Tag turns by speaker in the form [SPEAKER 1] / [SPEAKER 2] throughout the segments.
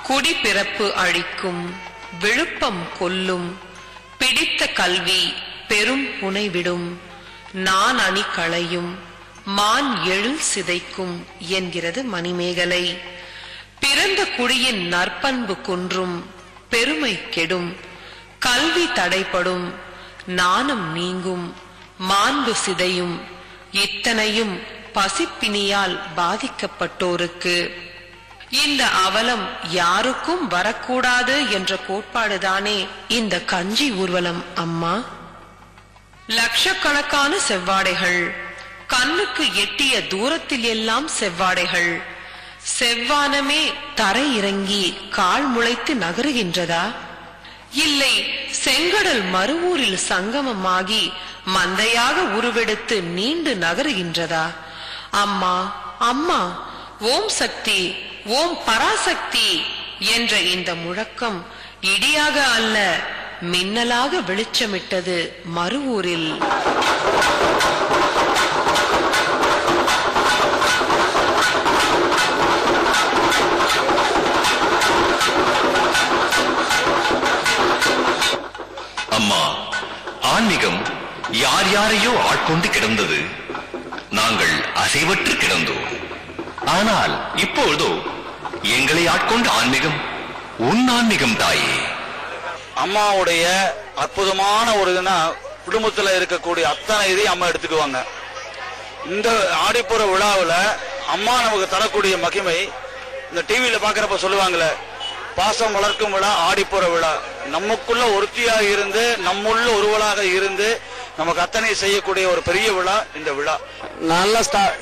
[SPEAKER 1] குடிப்பிறப்பு அழிக்கும், விழுப்பம் கொல்லும், பிடித்த கல்வி பெரும் புனைவிடும், நான் அணி களையும், மான் எழில் சிதைக்கும் என்கிறது மணிமேகலை. பிறந்த குடியின் நற்பண்பு குன்றும், பெருமை கெடும், கல்வி தடைப்படும், நாணம் நீங்கும், மாண்பு சிதையும், இத்தனையும் பசிப்பினியால் பாதிக்கப்பட்டோருக்கு. இந்த அவலம் யாருக்கும் வரக்கூடாது என்ற கோட்பாடுதானே இந்த கஞ்சி ஊர்வலம் அம்மா. லட்சக்கணக்கான செவ்வாடைகள், கண்ணுக்கு எட்டிய தூரத்தில் எல்லாம் செவ்வாடைகள். செவ்வானமே தரை இறங்கி கால் முளைத்து நகருகின்றதா? இல்லை செங்கடல் மறுவூரில் சங்கமமாகி மந்தையாக உருவெடுத்து நீண்டு நகருகின்றதா? அம்மா அம்மா, ஓம் சக்தி, ஓம் பராசக்தி என்ற இந்த முழக்கம் இடியாக அல்ல, மின்னலாக வெளிச்சமிட்டது மறுவூரில்.
[SPEAKER 2] அம்மா, ஆன்மீகம் யார் யாரையோ ஆட்கொண்டு கிடந்தது. நாங்கள் அசைவற்று கிடந்தோம். ஆனால் இப்பொழுதோ எங்களை ஆட்கொண்ட ஆன்மீகம் உன் ஆன்மீகம் தாயே.
[SPEAKER 3] அம்மாவுடைய அற்புதமான ஒரு குடும்பத்துல இருக்கக்கூடிய அத்தனை இதையும் அம்மா எடுத்துக்குவாங்க. இந்த ஆடிப்புற விழாவில் அம்மா நமக்கு தரக்கூடிய மகிமை இந்த டிவியில பாக்குறப்ப சொல்லுவாங்களே, பாசம் வளர்க்கும் விழா ஆடிப்புற விழா. நமக்குள்ள ஒருத்தியாக இருந்து நம்முள்ள ஒருவளாக இருந்து நமக்கு அத்தனை செய்யக்கூடிய ஒரு பெரிய விழா இந்த விழா.
[SPEAKER 4] நல்ல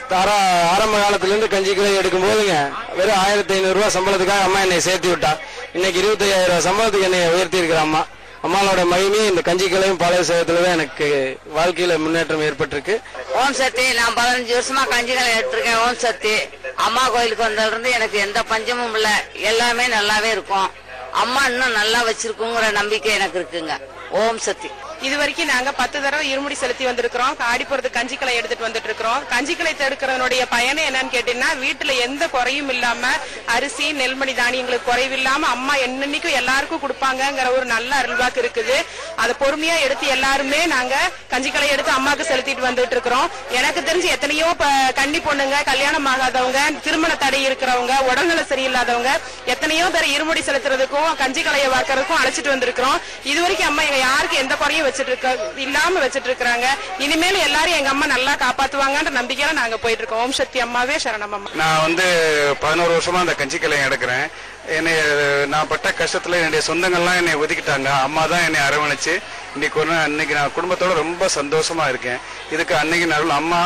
[SPEAKER 4] ஆரம்ப காலத்துல இருந்து கஞ்சிகளை எடுக்கும் போதுங்க வெறும் 1500 ரூபாய் சம்பளத்துக்காக அம்மா என்னை சேர்த்து விட்டா. இன்னைக்கு 25,000 ரூபாய் சம்பளத்துக்கு என்னை உயர்த்தி இருக்கிற அம்மா. அம்மாவோட மகிமையும் இந்த கஞ்சிகளையும் பழைய சேவத்துலதான் எனக்கு வாழ்க்கையில முன்னேற்றம் ஏற்பட்டிருக்கு.
[SPEAKER 5] ஓம் சக்தி, நான் 15 வருஷமா கஞ்சிகளை எடுத்திருக்கேன். ஓம் சக்தி, அம்மா கோயிலுக்கு வந்ததுல இருந்து எனக்கு எந்த பஞ்சமும் இல்ல, எல்லாமே நல்லாவே இருக்கும். அம்மா இன்னும் நல்லா வச்சிருக்குங்கிற நம்பிக்கை எனக்கு இருக்குங்க. ஓம் சக்தி.
[SPEAKER 6] இது வரைக்கும் நாங்க 10 தடவை இருமுடி செலுத்தி வந்திருக்கிறோம். ஆடிப்புறது கஞ்சிக்களை எடுத்துட்டு வந்துட்டு இருக்கிறோம். கஞ்சிக்களை தடுக்கிறதனுடைய பயணம் என்னன்னு கேட்டீங்கன்னா, வீட்டுல எந்த குறையும் இல்லாம அரிசி நெல்மணி தானியங்களுக்கு குறைவில்லாம அம்மா என்னன்னைக்கும் எல்லாருக்கும் கொடுப்பாங்கிற ஒரு நல்ல அருள்வாக்கு இருக்குது. அதை பொறுமையா எடுத்து எல்லாருமே நாங்க கஞ்சிக்களை எடுத்து அம்மாக்கு செலுத்திட்டு வந்துட்டு இருக்கிறோம். எனக்கு தெரிஞ்சு எத்தனையோ கன்னி பொண்ணுங்க, கல்யாணம் ஆகாதவங்க, திருமண தடை இருக்கிறவங்க, உடல்நல சரியில்லாதவங்க எத்தனையோ பேர் இருமுடி செலுத்துறதுக்கும் கஞ்சிக்கலையை வாக்குறதுக்கும் அழைச்சிட்டு வந்திருக்கிறோம். இது வரைக்கும் அம்மா எங்க யாருக்கு எந்த குறையும் இல்லாம வச்சிட்டு இருக்காங்க. இனிமேல் எல்லாரும் எங்க அம்மா நல்லா காப்பாத்துவாங்கன்ற நம்பிக்கையில நாங்க போயிட்டு இருக்கோம். ஓம் சக்தி அம்மாவே சரணம் அம்மா.
[SPEAKER 3] நான் 11 வருஷமா அந்த கஞ்சிக்கலை எடுக்கிறேன். என்னை நான் பட்ட கஷ்டத்துல என்னுடைய சொந்தங்கள்லாம் என்னை ஒதுக்கிட்டாங்க. அம்மா தான் என்னை அரவணைச்சு இன்னைக்கு நான் குடும்பத்தோட ரொம்ப சந்தோஷமா இருக்கேன். இதுக்கு அன்னைக்கு நடுவில் அம்மா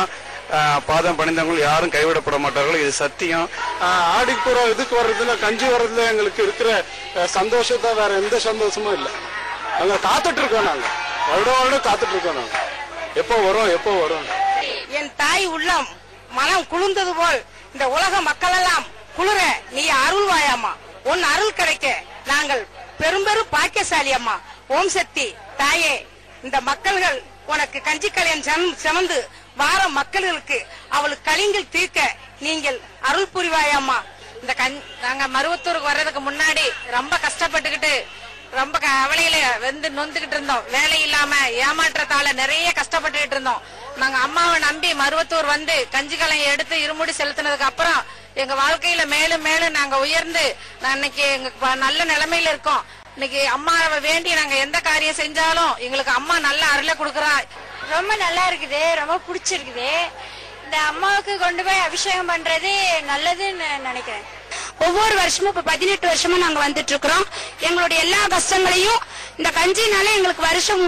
[SPEAKER 3] பாதம் பணிந்தவங்க யாரும் கைவிடப்பட மாட்டார்கள், இது சத்தியம்.
[SPEAKER 4] ஆடிப்புற இதுக்கு வர்றதுல கஞ்சி வர்றதுல எங்களுக்கு இருக்கிற சந்தோஷத்தை வேற எந்த சந்தோஷமும் இல்லை. நாங்க காத்துட்டு இருக்கோம். நாங்க வருடம் காத்துட்டு இருக்கோம். நாங்க எப்போ வரும்.
[SPEAKER 7] என் தாய் உள்ளம் மனம் குளிர்ந்தது போல் இந்த உலக மக்கள் எல்லாம் குளிர நீ அருள்வாயம்மா. உன் அருள் கிடைக்க நாங்கள் பெரும்பெரும் பாக்கியசாலி அம்மா. ஓம் சக்தி தாயே, இந்த மக்கள்கள் உனக்கு கஞ்சிக்கலையன் சுமந்து வார மக்களுக்கு அவளுக்கு கலிங்கில் தீர்க்க நீங்கள் அருள் புரிவாயம்மா. இந்த நாங்க மருவத்தூருக்கு வர்றதுக்கு முன்னாடி ரொம்ப கஷ்டப்பட்டுக்கிட்டு ரொம்ப அவளையில நொந்துகிட்டு இருந்தோம். வேலை இல்லாம ஏமாற்றத்தால நிறைய கஷ்டப்பட்டுக்கிட்டு இருந்தோம். நாங்க அம்மாவை நம்பி மருவத்தூர் வந்து கஞ்சிக்கலையை எடுத்து இருமுடி செலுத்தினதுக்கு அப்புறம் எங்க வாழ்க்கையில மேலும் மேலும் நாங்க உயர்ந்து இன்னைக்கு எங்க நல்ல நிலைமையில இருக்கோம். இன்னைக்கு அம்மாவை வேண்டி நாங்க எந்த காரியம் செஞ்சாலும் எங்களுக்கு அம்மா நல்ல அருளை கொடுக்கறா.
[SPEAKER 8] ரொம்ப நல்லா இருக்குது, ரொம்ப பிடிச்சிருக்குது. இந்த அம்மாவுக்கு கொண்டு போய் அபிஷேகம் பண்றது நல்லதுன்னு நினைக்கிறேன்.
[SPEAKER 7] ஒவ்வொரு வருஷமும் இப்ப 18 வருஷமா நாங்க வந்துட்டு இருக்கிறோம். எங்களுடைய எல்லா கஷ்டங்களையும் இந்த கஞ்சினால எங்களுக்கு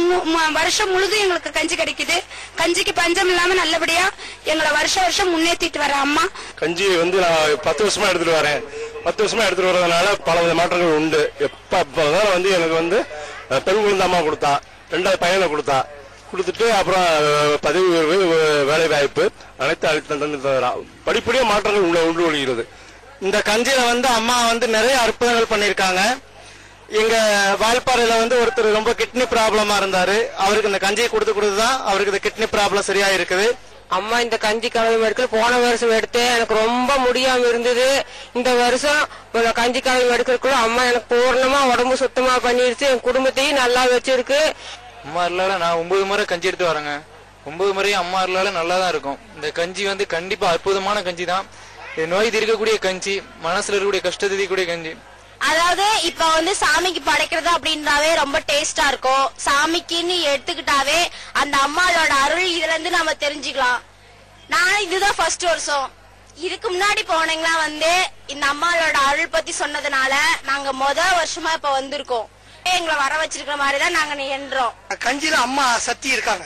[SPEAKER 7] வருஷம் முழுதும் எங்களுக்கு கஞ்சி கிடைக்குது. கஞ்சிக்கு பஞ்சம் இல்லாம நல்லபடியா எங்களை வருஷம் முன்னேற்றிட்டு வர அம்மா.
[SPEAKER 4] கஞ்சி நான் 10 வருஷமா எடுத்துட்டு வரேன். 10 வருஷமா எடுத்துட்டு வர்றதுனால பல வித மாற்றங்கள் உண்டு. எனக்கு பெண் குழந்தை அம்மா கொடுத்தா, 2வது பையனை கொடுத்துட்டு அப்புறம் பதவி உயர்வு, வேலை வாய்ப்பு அனைத்து அளித்த படிப்படியா மாற்றங்கள் உண்டு வருகிறது. இந்த கஞ்சியில அம்மா நிறைய அற்புதங்கள் பண்ணிருக்காங்க. எங்க வால்பாறையில ஒருத்தர் ரொம்ப கிட்னி ப்ராப்ளமா இருந்தாரு. அவருக்கு இந்த கஞ்சியை கொடுத்துதான் அவருக்கு இந்த கிட்னி ப்ராப்ளம் சரியா இருக்குது.
[SPEAKER 9] அம்மா இந்த கஞ்சி கலவை மெடிக்கல் போன வருஷம் எடுத்தேன், எனக்கு ரொம்ப முடியாம இருந்தது. இந்த வருஷம் கஞ்சி கலவை மெடிக்கலுக்குள்ள அம்மா எனக்கு பூர்ணமா உடம்பு சுத்தமா பண்ணிருச்சு, என் குடும்பத்தையும் நல்லா வச்சிருக்கு.
[SPEAKER 10] அம்மா இருந்தால நான் 9 முறை கஞ்சி எடுத்து வரேங்க. 9 முறையும் அம்மா இருந்தால நல்லா தான் இருக்கும். இந்த கஞ்சி வந்து கண்டிப்பா அற்புதமான கஞ்சி தான். இது நோய் தீர்க்கக்கூடிய கஞ்சி, மனசுல இருக்கக்கூடிய கஷ்டத்தை தீர்க்கக்கூடிய கஞ்சி.
[SPEAKER 8] அதாவது இப்ப வந்து சாமிக்கு படைக்கிறது அப்படின்றாவே ரொம்ப டேஸ்டா இருக்கும். சாமிக்குன்னு எடுத்துக்கிட்டாவே அந்த அம்மாவோட அருள் இதுல இருந்து நம்ம தெரிஞ்சுக்கலாம். நான் இதுதான் ஃபர்ஸ்ட் வருஷம். இதுக்கு முன்னாடி போனீங்களா வந்து இந்த அம்மாவோட அருள் பத்தி சொன்னதுனால நாங்க முதல் வருஷமா இப்ப வந்திருக்கோம். எங்களை வர வச்சிருக்கிற மாதிரிதான் நாங்க எண்றோம்.
[SPEAKER 11] கஞ்சியில அம்மா சக்தி இருக்காங்க,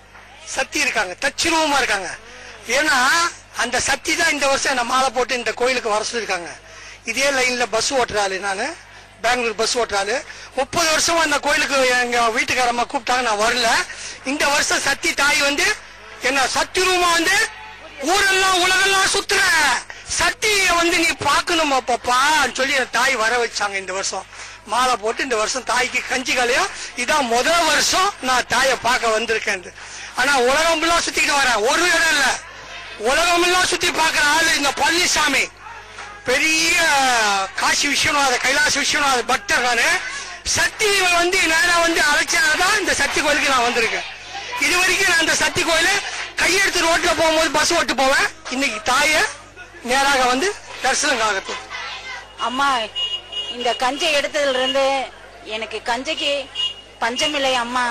[SPEAKER 11] தச்சுருவமா இருக்காங்க. ஏன்னா அந்த சக்தி தான் இந்த வருஷம் என்ன மாலை போட்டு இந்த கோயிலுக்கு வர சொல்லிருக்காங்க. இதே லைன்ல பஸ் ஓட்டுறாள், நான் பெங்களூர் பஸ் ஓட்டுறாள். 30 வருஷமா அந்த கோயிலுக்கு எங்க வீட்டுக்காரம்மா கூப்பிட்டாங்க, நான் வரல. இந்த வருஷம் சக்தி தாய் வந்து என்ன சத்திரூமா வந்து ஊரெல்லாம் உலகெல்லாம் சுத்துற சக்திய வந்து நீ பாக்கணுமா பாப்பான்னு சொல்லி என் தாய் வர வச்சாங்க. இந்த வருஷம் மாலை போட்டு இந்த வருஷம் தாய்க்கு கஞ்சி கலையும். இதான் முதல் வருஷம் நான் தாயை பார்க்க வந்திருக்கேன். ஆனா உலகம் எல்லாம் சுத்திக்கிட்டு வரேன், ஒரு இடம் இல்ல, உலகம் எல்லாம் சுத்தி பாக்குற ஆளு இந்த பழனிசாமி, பெரிய காசி விஸ்வநாத கைலாச விஸ்வநாத பக்தர். நானு சக்தி வந்து நேரா வந்து அழைச்சாதான் இந்த சக்தி கோயிலுக்கு நான் வந்திருக்கேன். இது வரைக்கும் நான் இந்த சக்தி கோயில கையெடுத்து ரோட்ல போகும்போது பஸ் ஓட்டு போவேன். இன்னைக்கு தாய நேராக வந்து தரிசனம் ஆகட்டும்.
[SPEAKER 7] அம்மா இந்த கஞ்சை எடுத்ததுல இருந்து எனக்கு கஞ்சைக்கு பஞ்சமில்லை அம்மா.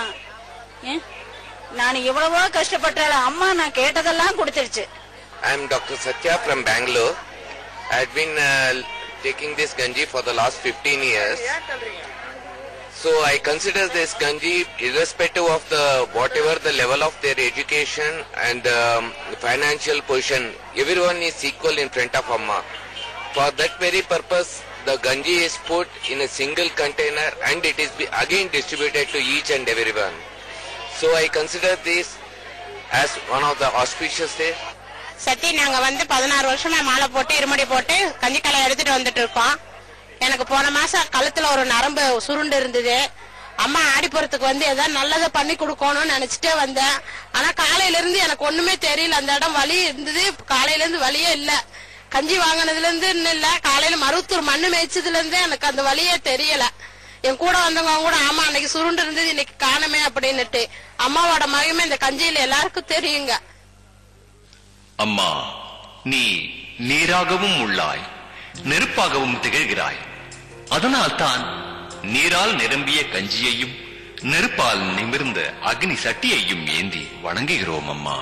[SPEAKER 7] நான் எவ்வளவோ கஷ்டப்பட்டால அம்மா நான் கேட்டதெல்லாம் கொடுத்துருச்சு.
[SPEAKER 12] I am Dr. Satya from Bangalore. I had been taking this ganji for the last 15 years. So I consider this ganji irrespective of the whatever the level of their education and financial position. Everyone is equal in front of Amma. For that very purpose, the ganji is put in a single container and it is again distributed to each and everyone. So I consider this as one of the auspicious days.
[SPEAKER 6] சத்தி நாங்க வந்து 16 வருஷமா மாலை போட்டு இருமுடி போட்டு கஞ்சிக்கலை எடுத்துட்டு வந்துட்டு இருக்கோம். எனக்கு போன மாசம் கழுத்துல ஒரு நரம்பு சுருண்டு இருந்தது. அம்மா ஆடிப்புறத்துக்கு வந்து ஏதாவது நல்லதை பண்ணி கொடுக்கணும்னு நினைச்சிட்டே வந்தேன். ஆனா காலையில இருந்து எனக்கு ஒண்ணுமே தெரியல. அந்த இடம் வலி இருந்தது, காலையில இருந்து வலியே இல்ல. கஞ்சி வாங்கினதுல இருந்து இன்னும் இல்ல, காலையில மருவத்தூர் மண்ணு மேய்ச்சதுல இருந்து எனக்கு அந்த வலியே தெரியல. என் கூட வந்தவங்க கூட ஆமா அன்னைக்கு சுருண்டு இருந்தது இன்னைக்கு காணமே அப்படின்னுட்டு. அம்மாவோட மகிமை இந்த கஞ்சியில எல்லாருக்கும் தெரியுங்க.
[SPEAKER 2] அம்மா, நீ நீராகவும் உள்ளாய், நெருப்பாகவும் திகழ்கிறாய். அதனால்தான் நீரால் நிரம்பிய கஞ்சியையும் நெருப்பால் நிமிர்ந்த அக்னி சட்டியையும் ஏந்தி வணங்குகிறோம் அம்மா.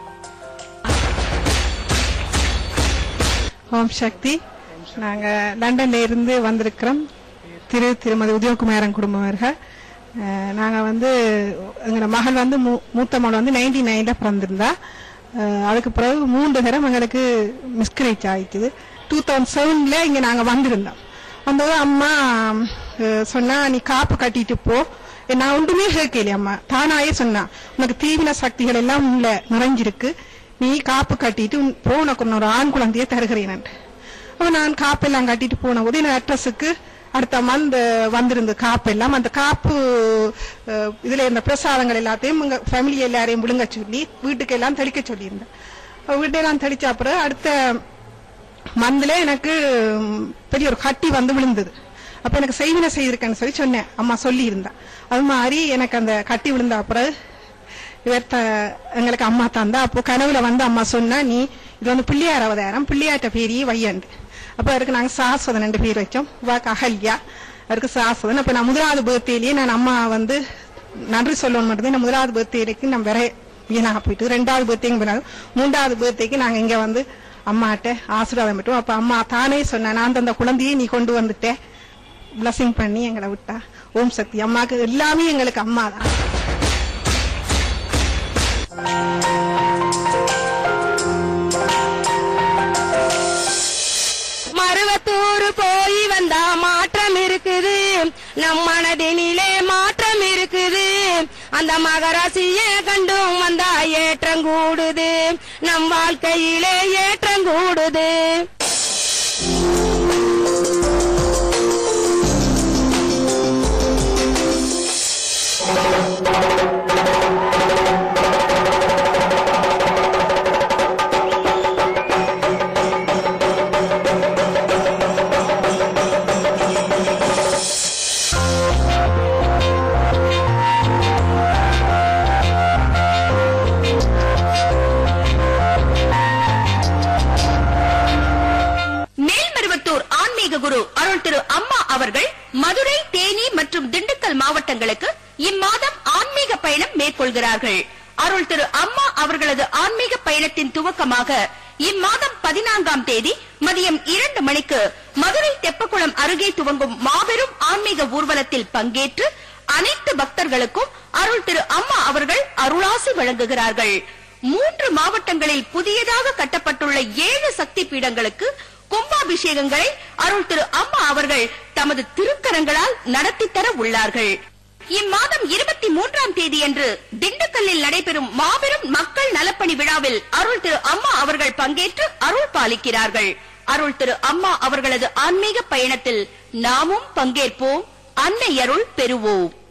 [SPEAKER 13] ஓம் சக்தி. நாங்க லண்டன்ல இருந்து வந்திருக்கிறோம். திருமதி உதயகுமாரன் குடும்பவர்கள். நாங்க வந்து எங்களோட மகள் வந்து மூத்த மகள் வந்து 99ல பிறந்திருந்தா. அதுக்கு பிறகு 3 தடவை எங்களுக்கு மிஸ்கரேஜ் ஆயிடுச்சு. 2007ல இங்க நாங்க வந்திருந்தோம். வந்தது அம்மா சொன்னா நீ காப்பு கட்டிட்டு போ. நான் ஒன்றுமே கேட்கலையே. அம்மா தானாயே சொன்னா உனக்கு தீவிர சக்திகள் எல்லாம் உள்ள நிறைஞ்சிருக்கு, நீ காப்பு கட்டிட்டு போ, உனக்கு ஒரு ஆண் குழந்தைய தருகிறேன். அப்ப நான் காப்பெல்லாம் கட்டிட்டு போன போது என் அட்ரஸுக்கு அடுத்த மந்த் வந்திருந்த காப்பு எல்லாம், அந்த காப்பு இதுல இருந்த பிரசாதங்கள் எல்லாத்தையும் உங்க ஃபேமிலி எல்லாரையும் விழுங்க சொல்லி வீட்டுக்கு எல்லாம் தெளிக்க சொல்லியிருந்தேன். வீட்டையெல்லாம் தெளிச்ச அப்புறம் அடுத்த மந்த்ல எனக்கு பெரிய ஒரு கட்டி வந்து விழுந்தது. அப்ப எனக்கு செய்வினை செய்திருக்கேன்னு சொல்லி சொன்னேன், அம்மா சொல்லி இருந்தா. அது மாதிரி எனக்கு அந்த கட்டி விழுந்த அப்புறம் எங்களுக்கு அம்மா தந்தா. அப்போ கனவுல வந்து அம்மா சொன்னா நீ இது வந்து பிள்ளையார் அவதாரம், பிள்ளையாட்ட பேரி வையண்டு. அப்ப அதுக்கு நாங்க சாஸ்வதன் 2 பேர் வச்சோம். வாக்கு அகல்யா, அதுக்கு சாஸ்வதன். அப்ப நான் முதலாவது பர்த்டேலயே நான் அம்மா வந்து நன்றி சொல்லணும் மட்டும். நான் முதலாவது பர்த்டேக்கு நான் வேற வீணாக போயிட்டு, 2வது பர்த்டேக்கு போனாலும் 3வது பர்த்டேக்கு நாங்க இங்க வந்து அம்மாட்ட ஆசீர்வாதம் பெற்றோம். அப்ப அம்மா தானே சொன்ன நான் அந்த குழந்தையை நீ கொண்டு வந்துட்ட, பிளஸிங் பண்ணி எங்களை விட்டா. ஓம் சக்தி. அம்மாக்கு எல்லாமே எங்களுக்கு அம்மா தான்.
[SPEAKER 7] மருவத்தூர் போய் வந்தா மாற்றம் இருக்குது, நம் மனதினிலே மாற்றம் இருக்குது. அந்த மகராசியை கண்டும் வந்தா ஏற்றம் கூடுது, நம் வாழ்க்கையிலே ஏற்றம் கூடுது.
[SPEAKER 14] ஆன்மீக குரு அருள் திரு அம்மா அவர்கள் மதுரை, தேனி மற்றும் திண்டுக்கல் மாவட்டங்களுக்கு இம்மாதம் ஆன்மீக பயணம் மேற்கொள்கிறார்கள். அருள் திரு அம்மா அவர்களது ஆன்மீக பயணத்தின் துவக்கமாக இம்மாதம் 14ஆம் தேதி மதியம் 2 மணிக்கு மதுரை தெப்பக்குளம் அருகே துவங்கும் மாபெரும் ஆன்மீக ஊர்வலத்தில் பங்கேற்று அனைத்து பக்தர்களுக்கும் அருள் திரு அம்மா அவர்கள் அருளாசி வழங்குகிறார்கள். 3 மாவட்டங்களில் புதியதாக கட்டப்பட்டுள்ள 7 சக்தி பீடங்களுக்கு கும்பாபிஷேகங்களை அருள் திரு அம்மா அவர்கள் தமது திருக்கரங்களால் நடத்தி தர உள்ளார்கள். இம்மாதம் 23ஆம் தேதியன்று திண்டுக்கல்லில் நடைபெறும் மாபெரும் மக்கள் நலப்பணி விழாவில் அருள் திரு அம்மா அவர்கள் பங்கேற்று அருள் பாலிக்கிறார்கள். அருள் திரு அம்மா அவர்களது ஆன்மீக பயணத்தில் நாமும் பங்கேற்போம், அன்னை அருள் பெறுவோம்.